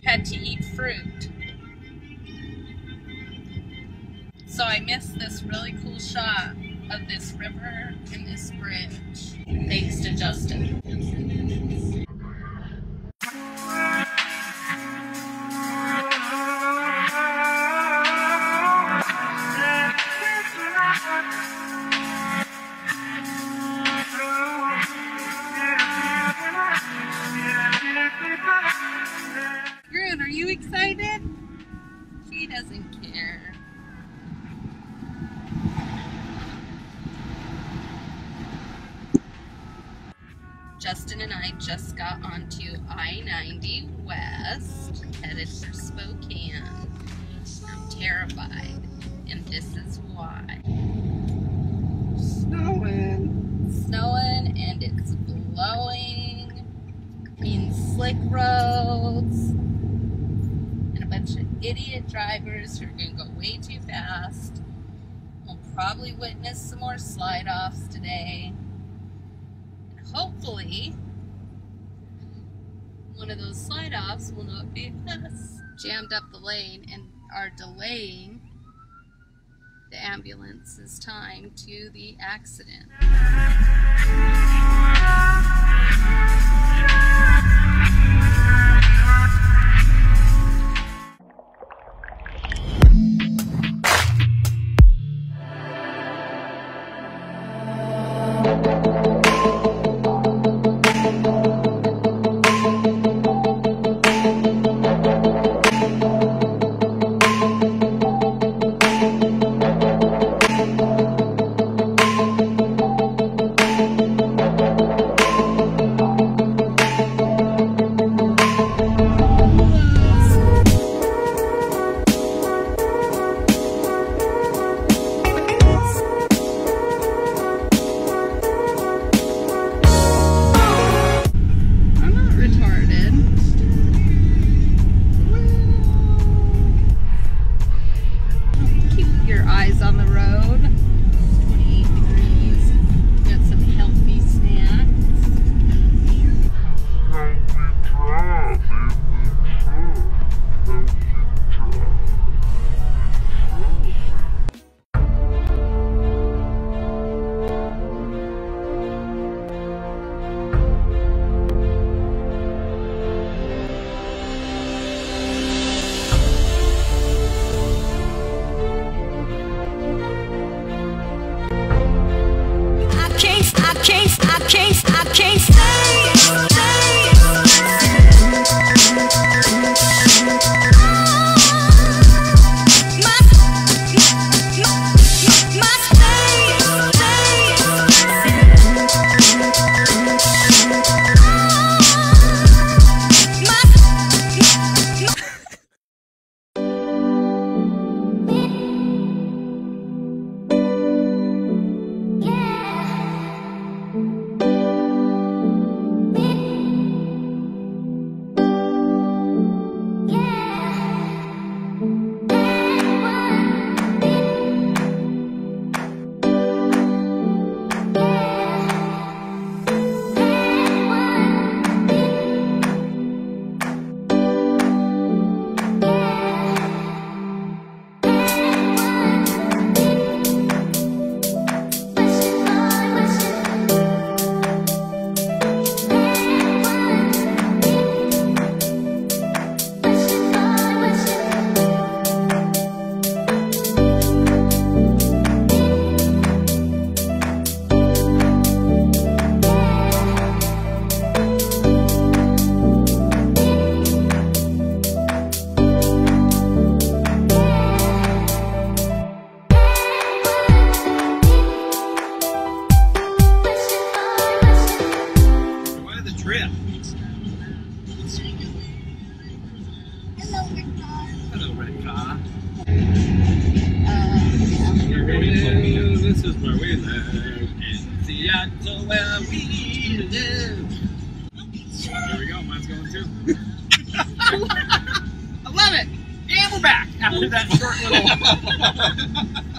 had to eat fruit. So I missed this really cool shot of this river and this bridge. Thanks to Justin. Are you excited? She doesn't care. Justin and I just got onto I-90 West, headed for Spokane. I'm terrified, and this is why. Snowing, and it's blowing. Means slick roads. And a bunch of idiot drivers who are going to go way too fast. We'll probably witness some more slide-offs today. And hopefully, one of those slide-offs will not be us. Jammed up the lane and are delaying the ambulance's time to the accident. On the road, 28 degrees, got some healthy snacks. I can't stay. This is where we live, in Seattle where we live. Here we go, mine's going too. I love it! And we're back after that short little...